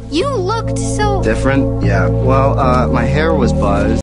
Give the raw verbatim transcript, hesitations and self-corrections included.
You looked so... Different? Yeah. Well, uh, my hair was buzzed.